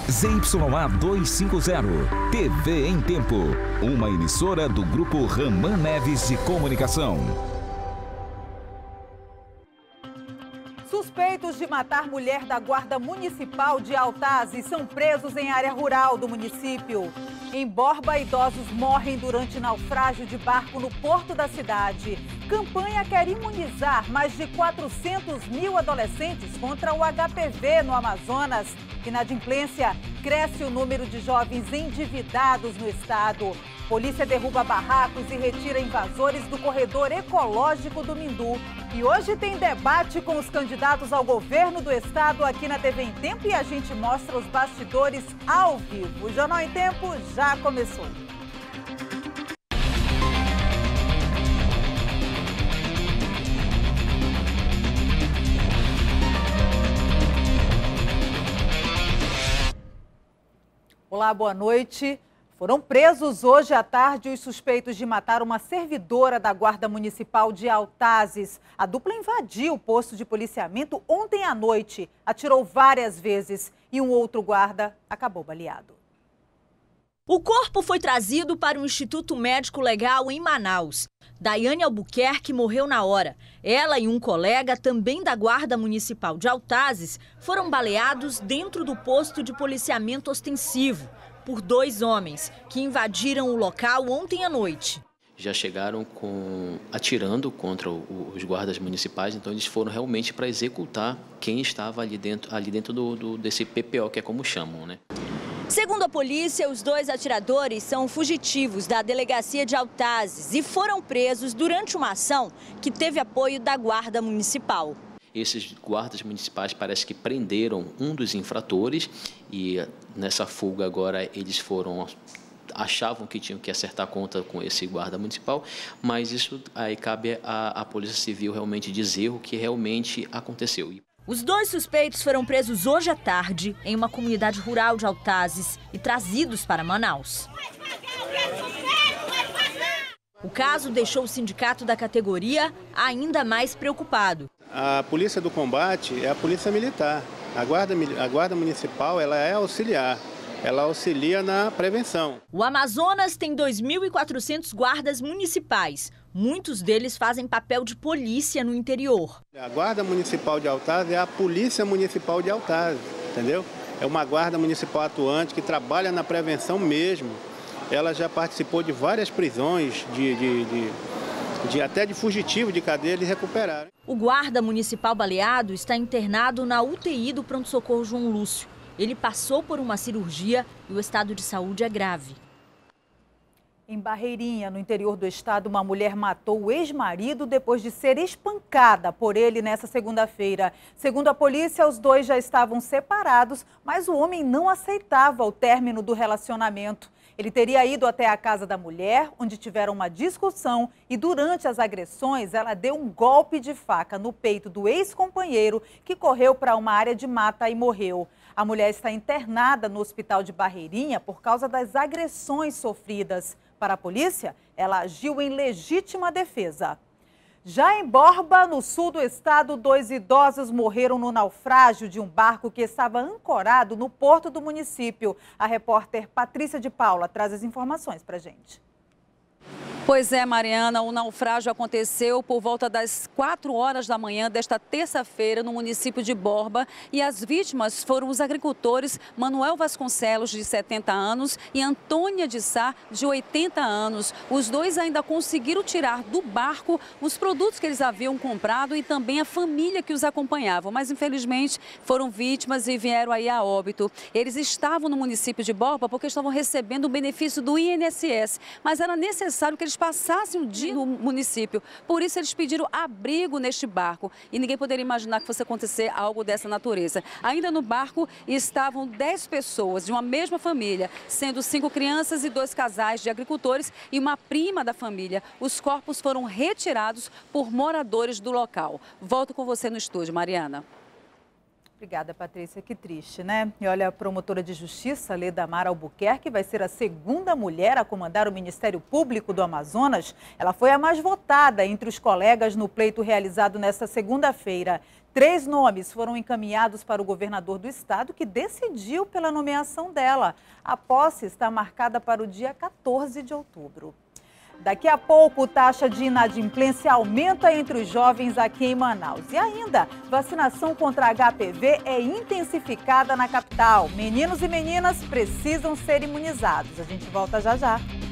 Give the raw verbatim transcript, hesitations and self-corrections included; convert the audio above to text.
Z Y A duzentos e cinquenta, T V em Tempo, uma emissora do Grupo Raman Neves de Comunicação. Suspeitos de matar mulher da Guarda Municipal de Altazes são presos em área rural do município. Em Borba, idosos morrem durante naufrágio de barco no porto da cidade. Campanha quer imunizar mais de quatrocentos mil adolescentes contra o H P V no Amazonas. Inadimplência, cresce o número de jovens endividados no estado. Polícia derruba barracos e retira invasores do corredor ecológico do Mindu. E hoje tem debate com os candidatos ao governo do estado aqui na T V em Tempo e a gente mostra os bastidores ao vivo. O Jornal em Tempo já começou. Olá, boa noite. Foram presos hoje à tarde os suspeitos de matar uma servidora da Guarda Municipal de Altazes. A dupla invadiu o posto de policiamento ontem à noite, atirou várias vezes e um outro guarda acabou baleado. O corpo foi trazido para o Instituto Médico Legal em Manaus. Daiane Albuquerque morreu na hora. Ela e um colega, também da Guarda Municipal de Altazes, foram baleados dentro do posto de policiamento ostensivo por dois homens que invadiram o local ontem à noite. Já chegaram com, atirando contra o, os guardas municipais, então eles foram realmente para executar quem estava ali dentro, ali dentro do, do, desse P P O, que é como chamam, né? Segundo a polícia, os dois atiradores são fugitivos da delegacia de Altazes e foram presos durante uma ação que teve apoio da Guarda Municipal. Esses guardas municipais parece que prenderam um dos infratores e nessa fuga agora eles foram, achavam que tinham que acertar a conta com esse guarda municipal, mas isso aí cabe à, à Polícia Civil realmente dizer o que realmente aconteceu. Os dois suspeitos foram presos hoje à tarde em uma comunidade rural de Altazes e trazidos para Manaus. O caso deixou o sindicato da categoria ainda mais preocupado. A Polícia do Combate é a Polícia Militar. A Guarda, a Guarda Municipal ela é auxiliar. Ela auxilia na prevenção. O Amazonas tem dois mil e quatrocentos guardas municipais. Muitos deles fazem papel de polícia no interior. A Guarda Municipal de Altazes é a Polícia Municipal de Altazes, entendeu? É uma guarda municipal atuante que trabalha na prevenção mesmo. Ela já participou de várias prisões, de, de, de, de até de fugitivo de cadeia, eles recuperaram. O guarda municipal baleado está internado na U T I do pronto-socorro João Lúcio. Ele passou por uma cirurgia e o estado de saúde é grave. Em Barreirinha, no interior do estado, uma mulher matou o ex-marido depois de ser espancada por ele nessa segunda-feira. Segundo a polícia, os dois já estavam separados, mas o homem não aceitava o término do relacionamento. Ele teria ido até a casa da mulher, onde tiveram uma discussão e durante as agressões ela deu um golpe de faca no peito do ex-companheiro que correu para uma área de mata e morreu. A mulher está internada no hospital de Barreirinha por causa das agressões sofridas. Para a polícia, ela agiu em legítima defesa. Já em Borba, no sul do estado, dois idosos morreram no naufrágio de um barco que estava ancorado no porto do município. A repórter Patrícia de Paula traz as informações para a gente. Pois é, Mariana, o naufrágio aconteceu por volta das quatro horas da manhã desta terça-feira no município de Borba e as vítimas foram os agricultores Manuel Vasconcelos, de setenta anos, e Antônia de Sá, de oitenta anos. Os dois ainda conseguiram tirar do barco os produtos que eles haviam comprado e também a família que os acompanhava, mas infelizmente foram vítimas e vieram aí a óbito. Eles estavam no município de Borba porque estavam recebendo o benefício do I N S S, mas era necessário que eles passassem o dia no município. Por isso eles pediram abrigo neste barco e ninguém poderia imaginar que fosse acontecer algo dessa natureza. Ainda no barco estavam dez pessoas de uma mesma família, sendo cinco crianças e dois casais de agricultores e uma prima da família. Os corpos foram retirados por moradores do local. Volto com você no estúdio, Mariana. Obrigada, Patrícia. Que triste, né? E olha, a promotora de justiça, Ledamar Albuquerque, vai ser a segunda mulher a comandar o Ministério Público do Amazonas. Ela foi a mais votada entre os colegas no pleito realizado nesta segunda-feira. Três nomes foram encaminhados para o governador do estado, que decidiu pela nomeação dela. A posse está marcada para o dia quatorze de outubro. Daqui a pouco, taxa de inadimplência aumenta entre os jovens aqui em Manaus. E ainda, vacinação contra H P V é intensificada na capital. Meninos e meninas precisam ser imunizados. A gente volta já já.